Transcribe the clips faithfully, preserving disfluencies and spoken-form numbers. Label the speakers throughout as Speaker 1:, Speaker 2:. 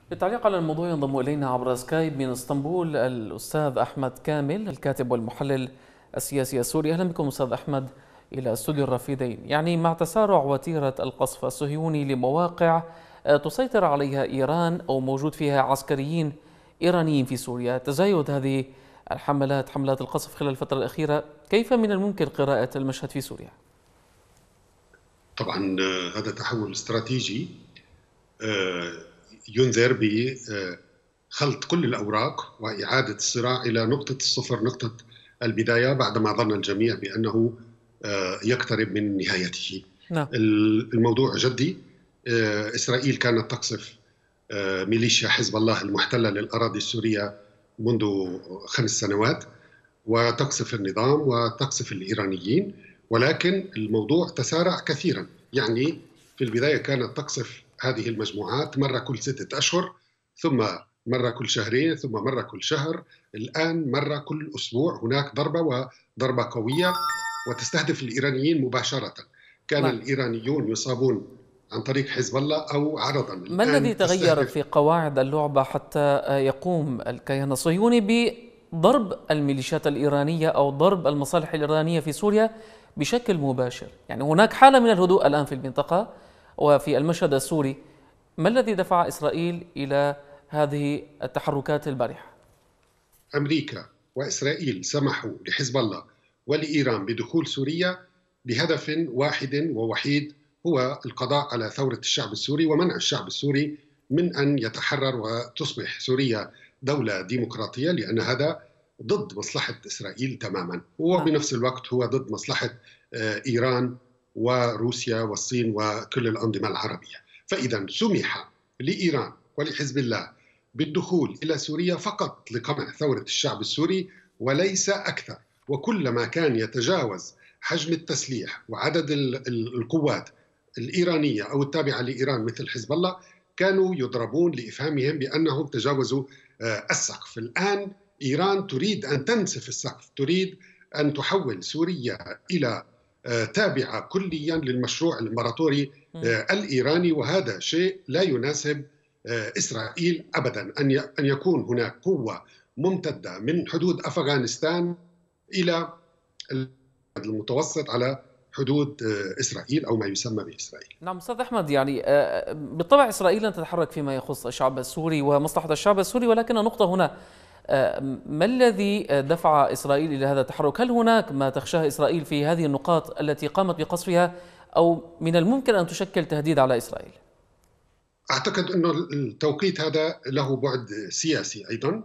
Speaker 1: للتعليق على الموضوع ينضم إلينا عبر سكايب من اسطنبول الأستاذ أحمد كامل، الكاتب والمحلل السياسي السوري. أهلا بكم أستاذ أحمد إلى استوديو الرافدين. يعني مع تسارع وتيرة القصف الصهيوني لمواقع تسيطر عليها إيران أو موجود فيها عسكريين إيرانيين في سوريا، تزايد هذه الحملات حملات القصف خلال الفترة الأخيرة، كيف من الممكن قراءة المشهد في سوريا؟
Speaker 2: طبعا هذا تحول استراتيجي ينذر بخلط كل الأوراق وإعادة الصراع إلى نقطة الصفر، نقطة البداية، بعدما ظن الجميع بأنه يقترب من نهايته.
Speaker 1: نعم.
Speaker 2: الموضوع جدي. إسرائيل كانت تقصف ميليشيا حزب الله المحتلة للأراضي السورية منذ خمس سنوات، وتقصف النظام وتقصف الإيرانيين، ولكن الموضوع تسارع كثيرا. يعني في البداية كانت تقصف هذه المجموعات مرة كل ستة أشهر، ثم مرة كل شهرين، ثم مرة كل شهر، الآن مرة كل أسبوع هناك ضربة، وضربة قوية وتستهدف الإيرانيين مباشرة. كان
Speaker 1: نعم.
Speaker 2: الإيرانيون يصابون عن طريق حزب الله أو عرضا.
Speaker 1: ما الذي تغير في قواعد اللعبة حتى يقوم الكيان الصهيوني بضرب الميليشيات الإيرانية أو ضرب المصالح الإيرانية في سوريا بشكل مباشر؟ يعني هناك حالة من الهدوء الآن في المنطقة وفي المشهد السوري. ما الذي دفع إسرائيل إلى هذه التحركات البارحة؟
Speaker 2: أمريكا وإسرائيل سمحوا لحزب الله ولإيران بدخول سوريا بهدف واحد ووحيد، هو القضاء على ثورة الشعب السوري ومنع الشعب السوري من أن يتحرر وتصبح سوريا دولة ديمقراطية، لأن هذا ضد مصلحة إسرائيل تماما، وبنفس الوقت هو ضد مصلحة إيران وروسيا والصين وكل الأنظمة العربية. فإذا سمح لإيران ولحزب الله بالدخول إلى سوريا فقط لقمع ثورة الشعب السوري وليس أكثر. وكلما كان يتجاوز حجم التسليح وعدد القوات الإيرانية أو التابعة لإيران مثل حزب الله كانوا يضربون لإفهامهم بأنهم تجاوزوا السقف. الآن إيران تريد أن تنسف السقف، تريد أن تحول سوريا إلى تابعة كليا للمشروع الإمبراطوري الإيراني، وهذا شيء لا يناسب إسرائيل أبدا. أن يكون هناك قوة ممتدة من حدود أفغانستان إلى المتوسط على حدود إسرائيل أو ما يسمى بإسرائيل.
Speaker 1: نعم أستاذ أحمد، يعني بالطبع إسرائيل لن تتحرك فيما يخص الشعب السوري ومصلحة الشعب السوري، ولكن النقطة هنا ما الذي دفع إسرائيل إلى هذا التحرك؟ هل هناك ما تخشاه إسرائيل في هذه النقاط التي قامت بقصفها، أو من الممكن أن تشكل تهديد على إسرائيل؟
Speaker 2: أعتقد أن التوقيت هذا له بعد سياسي أيضا.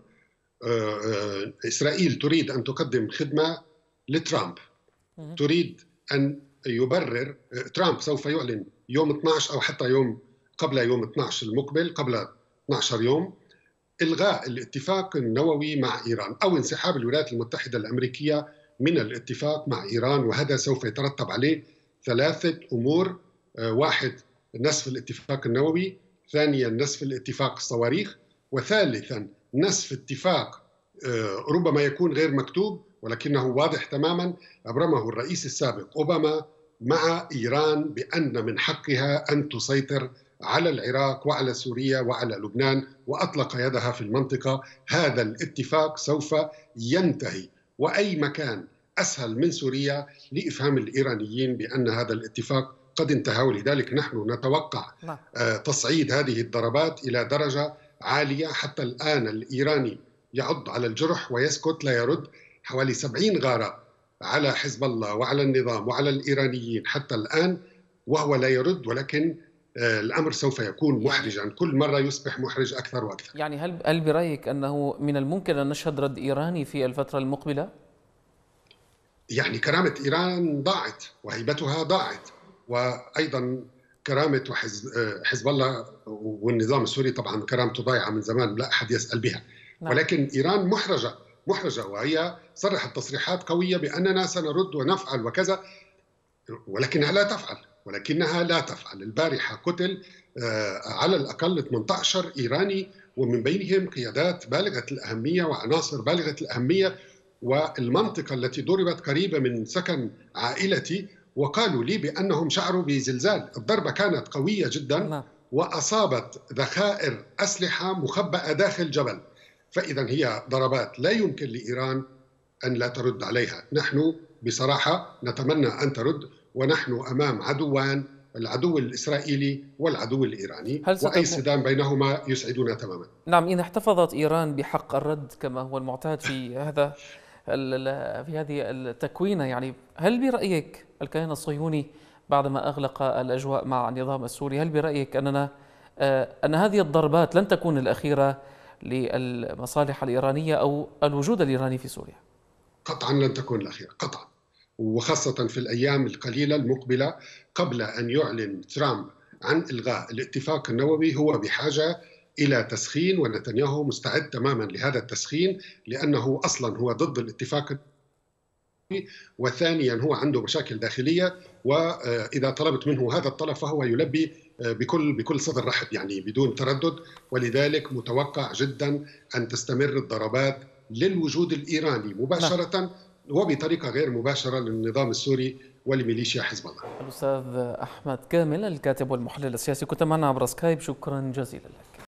Speaker 2: إسرائيل تريد أن تقدم خدمة لترامب، تريد أن يبرر. ترامب سوف يعلن يوم اثني عشر أو حتى يوم قبل يوم اثني عشر المقبل، قبل اثني عشر يوم، إلغاء الاتفاق النووي مع إيران أو انسحاب الولايات المتحدة الأمريكية من الاتفاق مع إيران، وهذا سوف يترتب عليه ثلاثة أمور: واحد، نسف الاتفاق النووي، ثانيا نسف الاتفاق الصواريخ، وثالثا نسف اتفاق ربما يكون غير مكتوب ولكنه واضح تماما أبرمه الرئيس السابق أوباما مع إيران بأن من حقها أن تسيطر على العراق وعلى سوريا وعلى لبنان وأطلق يدها في المنطقة. هذا الاتفاق سوف ينتهي، وأي مكان أسهل من سوريا لإفهام الإيرانيين بأن هذا الاتفاق قد انتهى. ولذلك نحن نتوقع تصعيد هذه الضربات إلى درجة عالية. حتى الآن الإيراني يعض على الجرح ويسكت لا يرد. حوالي سبعين غارة على حزب الله وعلى النظام وعلى الإيرانيين حتى الآن وهو لا يرد، ولكن الأمر سوف يكون محرجا، كل مرة يصبح محرج أكثر وأكثر.
Speaker 1: يعني هل هل برأيك أنه من الممكن أن نشهد رد إيراني في الفترة المقبلة؟
Speaker 2: يعني كرامة إيران ضاعت وهيبتها ضاعت، وأيضا كرامة حزب الله والنظام السوري طبعا كرامته ضايعة من زمان، لا أحد يسأل بها. نعم. ولكن إيران محرجة محرجة وهي صرحت تصريحات قوية بأننا سنرد ونفعل وكذا، ولكنها لا تفعل ولكنها لا تفعل. البارحة قتل على الأقل ثمانية عشر إيراني، ومن بينهم قيادات بالغة الأهمية وعناصر بالغة الأهمية، والمنطقة التي ضربت قريبة من سكن عائلتي، وقالوا لي بأنهم شعروا بزلزال. الضربة كانت قوية جدا وأصابت ذخائر أسلحة مخبأة داخل جبل. فإذا هي ضربات لا يمكن لإيران أن لا ترد عليها. نحن بصراحة نتمنى أن ترد، ونحن أمام عدوان، العدو الإسرائيلي والعدو الإيراني،
Speaker 1: هل
Speaker 2: وأي
Speaker 1: ستكون
Speaker 2: صدام بينهما يسعدنا تماما.
Speaker 1: نعم، إن احتفظت إيران بحق الرد كما هو المعتاد في هذا في هذه التكوينة، يعني هل برأيك الكيان الصهيوني بعدما أغلق الأجواء مع النظام السوري، هل برأيك أننا أن هذه الضربات لن تكون الأخيرة للمصالح الإيرانية أو الوجود الإيراني في سوريا؟
Speaker 2: قطعا لن تكون الأخيرة، قطعا، وخاصة في الأيام القليلة المقبلة قبل أن يعلن ترامب عن إلغاء الاتفاق النووي. هو بحاجة إلى تسخين، ونتنياهو مستعد تماما لهذا التسخين، لأنه أصلا هو ضد الاتفاق النووي، وثانيا هو عنده مشاكل داخلية، وإذا طلبت منه هذا الطلب فهو يلبي بكل بكل صدر رحب، يعني بدون تردد. ولذلك متوقع جدا أن تستمر الضربات للوجود الإيراني مباشرة وبطريقة غير مباشرة للنظام السوري ولميليشيا حزب الله.
Speaker 1: الأستاذ أحمد كامل الكاتب والمحلل السياسي، كنت معنا عبر سكايب، شكرا جزيلا لك.